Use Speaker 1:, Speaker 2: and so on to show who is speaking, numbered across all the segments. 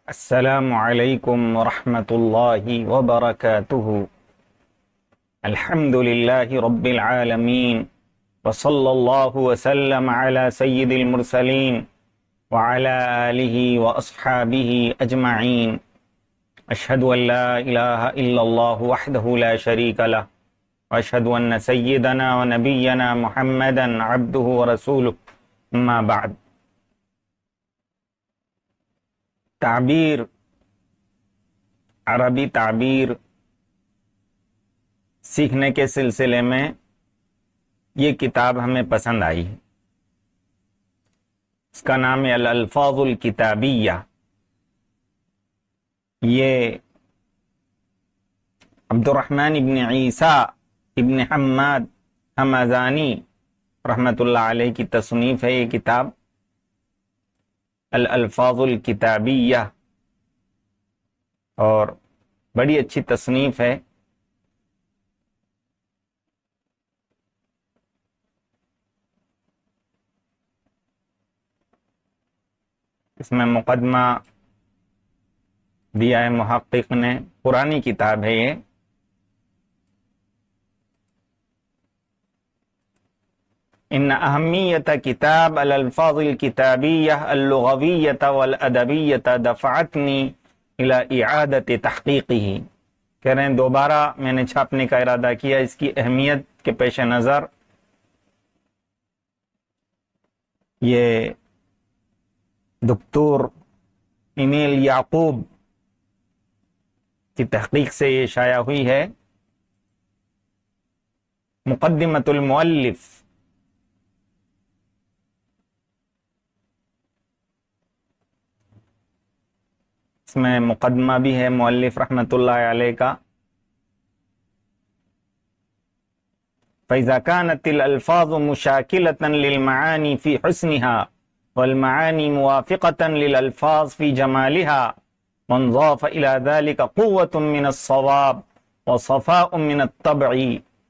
Speaker 1: السلام علیکم ورحمۃ اللہ وبرکاتہ۔ الحمد للہ رب العالمین وصلی اللہ وسلم علی سید المرسلین وعلی آلہ واصحابہ اجمعین۔ اشہد ان لا الہ الا اللہ وحدہ لا شریک لہ واشہد ان سیدنا ونبینا محمدا عبدہ ورسولہ، اما بعد۔ تعبیر، عربی تعبیر سیکھنے کے سلسلے میں یہ کتاب ہمیں پسند آئی ہے۔ اس کا نام ہے الالفاظ الکتابیہ۔ یہ عبد الرحمن ابن عیسیٰ ابن حماد حمزانی رحمۃ اللہ علیہ کی تصنیف ہے یہ کتاب الالفاظ الکتابیہ، اور بڑی اچھی تصنیف ہے۔ اس میں مقدمہ دیا ہے محقق نے، پرانی کتاب ہے یہ۔ ان اہمیت کتاب الالفاظ الکتابیہ اللغویۃ والادبیۃ دفعتنی الی اعادۃ تحقیقہ۔ کہہ رہے ہیں دوبارہ میں نے چھاپنے کا ارادہ کیا اس کی اہمیت کے پیش نظر۔ یہ دکتور ایمیل یعقوب کی تحقیق سے یہ شائع ہوئی ہے۔ مقدمۃ المؤلف، اس میں مقدمہ بھی ہے مؤلف رحمۃ اللہ علیہ کا۔ فَإِذَا كَانَتِ الْأَلْفَاظُ مُشَاكِلَةً لِلْمَعَانِي فِي حُسْنِهَا وَالْمَعَانِي مُوَافِقَةً لِلْأَلْفَاظِ فِي جَمَالِهَا وَانْضَافَ إِلَى ذَلِكَ قُوَّةٌ مِّنَ الصَّوَابِ وَصَفَاءٌ مِّنَ الطَّبْعِ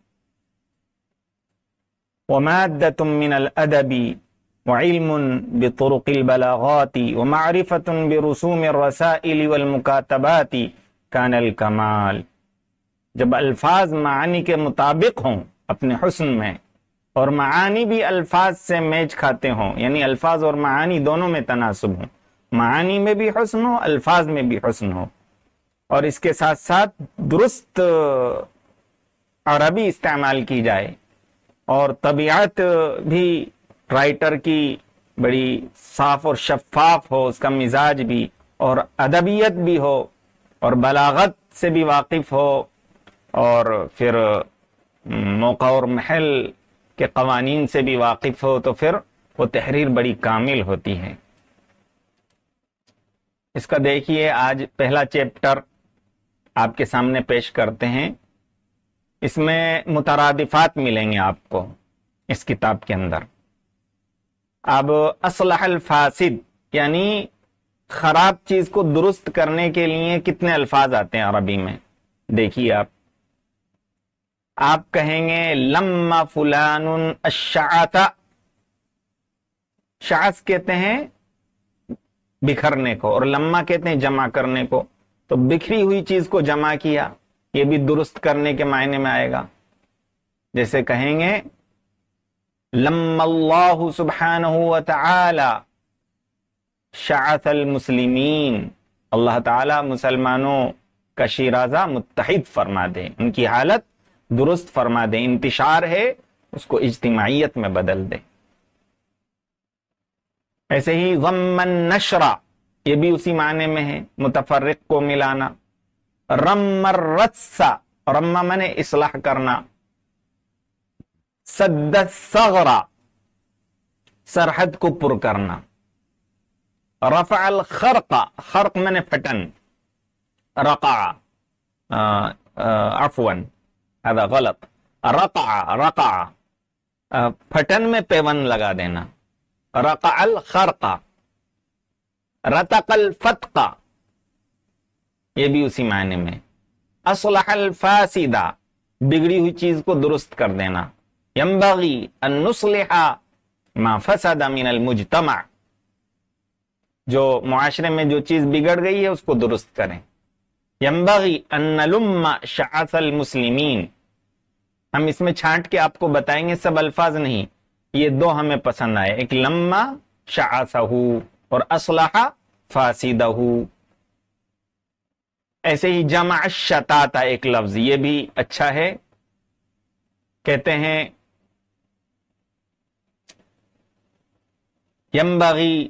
Speaker 1: وَمَادَّةٌ مِّنَ الْأَدَبِ وعلم بطرق البلاغات ومعرفة برسوم الرسائل والمکاتبات کان الکمال۔ جب الفاظ معانی کے مطابق ہوں اپنے حسن میں، اور معانی بھی الفاظ سے میچ کھاتے ہوں، یعنی الفاظ اور معانی دونوں میں تناسب ہوں، معانی میں بھی حسن ہو، الفاظ میں بھی حسن ہو، اور اس کے ساتھ ساتھ درست عربی استعمال کی جائے، اور طبیعت بھی رائٹر کی بڑی صاف اور شفاف ہو، اس کا مزاج بھی، اور ادبیت بھی ہو، اور بلاغت سے بھی واقف ہو، اور پھر موقع اور محل کے قوانین سے بھی واقف ہو، تو پھر وہ تحریر بڑی کامل ہوتی ہے۔ اس کا دیکھیے آج پہلا چیپٹر آپ کے سامنے پیش کرتے ہیں۔ اس میں مترادفات ملیں گے آپ کو اس کتاب کے اندر۔ اب اصلح الفاسد، یعنی خراب چیز کو درست کرنے کے لیے کتنے الفاظ آتے ہیں عربی میں، دیکھیے آپ کہیں گے لما فلان الشعث۔ شعث کہتے ہیں بکھرنے کو، اور لما کہتے ہیں جمع کرنے کو، تو بکھری ہوئی چیز کو جمع کیا، یہ بھی درست کرنے کے معنی میں آئے گا۔ جیسے کہیں گے لما اللہ سبحانہ وتعالی شعث المسلمین، اللہ تعالی مسلمانوں کا شیرازہ متحد فرما دے، ان کی حالت درست فرما دے، انتشار ہے اس کو اجتماعیت میں بدل دے۔ ایسے ہی ضم النشر، یہ بھی اسی معنی میں ہے، متفرق کو ملانا۔ رم الرس، رم منے اصلاح کرنا۔ سد الثغر، سرحد کو پر کرنا۔ رفع الخرق، خرق میں نے پھٹن۔ رقع، عفوا هذا غلط، رقع پھٹن میں پیون لگا دینا۔ رقع الخرق۔ رتق الفتق، یہ بھی اسی معنی میں۔ اصلح الفاسدہ، بگڑی ہوئی چیز کو درست کر دینا۔ ينبغي ان نصلح ما فسد من المجتمع، جو معاشرے میں جو چیز بگڑ گئی ہے اس کو درست کریں. ینبغی ان نلم شعث المسلمین، ہم اس میں چھانٹ کے آپ کو بتائیں گے، سب الفاظ نہیں، یہ دو ہمیں پسند آئے، ایک لما شعثہ اور اصلح فاسدہ. ایسے ہی جمع الشتات ایک لفظ، یہ بھی اچھا ہے. کہتے ہیں ینبغی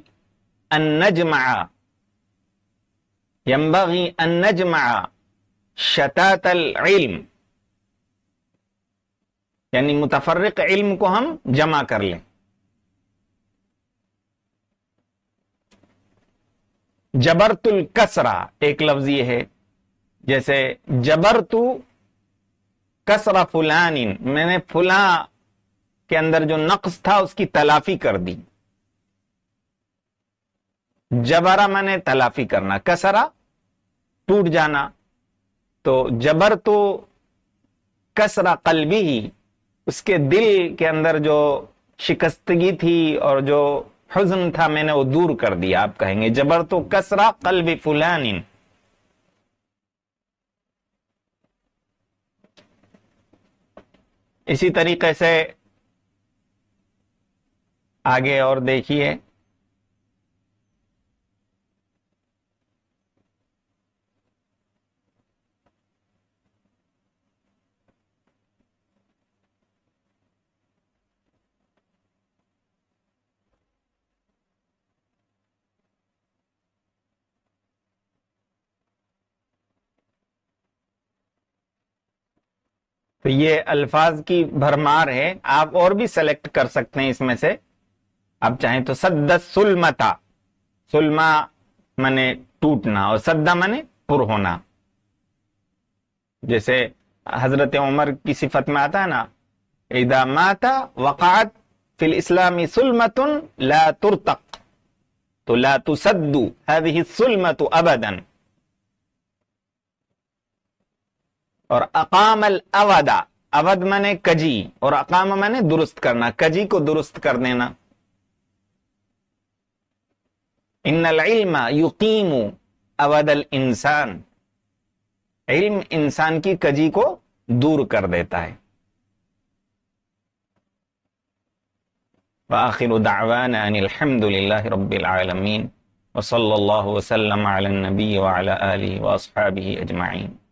Speaker 1: ان نجمع شتات العلم، یعنی متفرق علم کو ہم جمع کر لیں. جبرت الکسرہ ایک لفظ یہ ہے، جیسے جبرت کسر فلان، میں نے فلاں کے اندر جو نقص تھا اس کی تلافی کر دی. جبرا میں نے تلافی کرنا، کسرا ٹوٹ جانا. تو جبر تو کسرا قلبی ہی، اس کے دل کے اندر جو شکستگی تھی اور جو حزن تھا میں نے وہ دور کر دیا. آپ کہیں گے جبر تو کسرا قلب فلان. اسی طریقے سے آگے اور دیکھیے، تو یہ الفاظ کی بھرمار ہے، آپ اور بھی سلیکٹ کر سکتے ہیں اس میں سے. آپ چاہیں تو سد سلمتا، سلما منے ٹوٹنا اور سدہ منے پر ہونا. جیسے حضرت عمر کی صفت میں آتا ہے نا، اذا مات وقعت فی الاسلام سلمت لا ترتق، تو لا تسد هذه السلمت ابدا. اور اقام الاود، اود منے کجی اور اقام منے درست کرنا، کجی کو درست کر دینا. ان العلم یقیم اود الانسان، علم انسان کی کجی کو دور کر دیتا ہے. وآخر دعوانا ان الحمد للہ رب العالمین وصلی اللہ وسلم علی النبی وعلی آلہ واصحابہ اجمعین.